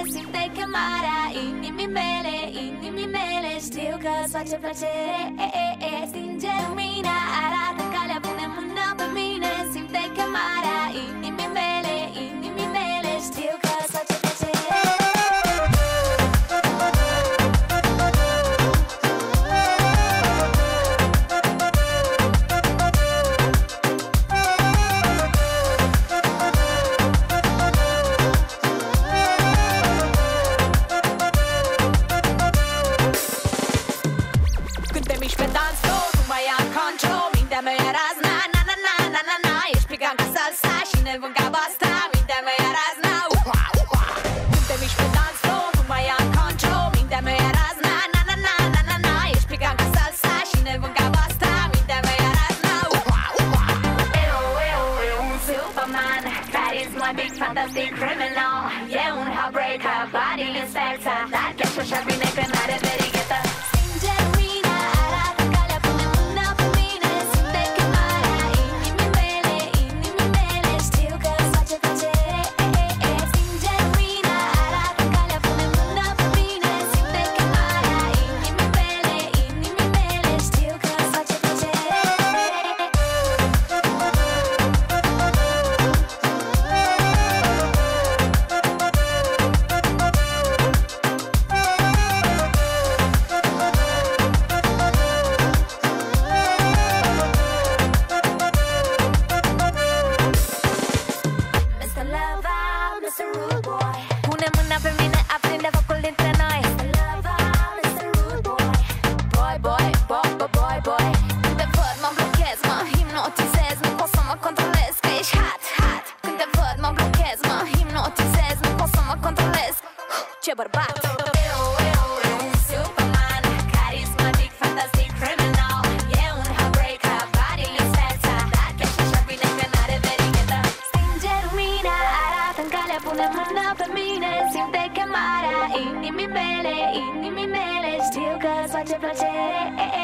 simte chemarea inimii mele. Știu că-ți face plăcere. Stinge lumina, arată calea, pune mâna pe mine. Simte chemarea inimii mele. Știu că-ți face plăcere. Când te miști pe dans floor, nu mai am control. Mintea mea e razna, na na na na na na. Ești picant ca salsa și nervân ca basta. Mintea mea e razna, uha uha. Când te miști pe dans floor, nu mai am control. Mintea mea e razna, na na na na na na. Ești picant ca salsa și nervân ca basta. Mintea mea e razna, uha uha. Eu un Superman, carismatic, fantastic, criminal. E un heartbreaker, body inspector. Dar chiar și așa bine că n-are verighetă. Stinge lumina, arată calea, pune mâna pe mine. Simte chemarea inimii mele. Știu că-ți face plăcere. Stinge lumina, arată calea, pune mâna pe mine. Simte chemarea inimii mele. Știu că-ți face plăcere. Mr. Lover, Mr. Rude Boy. Pune mâna pe mine, aprinde focul dintre noi. Mr. Lover, Mr. Rude Boy. Boy, boy, boy, boy, boy, boy. Când te văd mă blochez, mă hipnotizez. Nu pot să mă controlez, că ești hot, hot. Când te văd mă blochez, mă hipnotizez. Nu pot să mă controlez. Ce bărbat! Eu un Superman, carismatic, fantastic, criminal. E un heartbreaker, body inspector. Dar chiar și așa bine că n-are verighetă. Stinge lumina, arată-mi calea, pune mâna pe mine. Simte chemarea inimii mele. Știu că-ți face plăcere.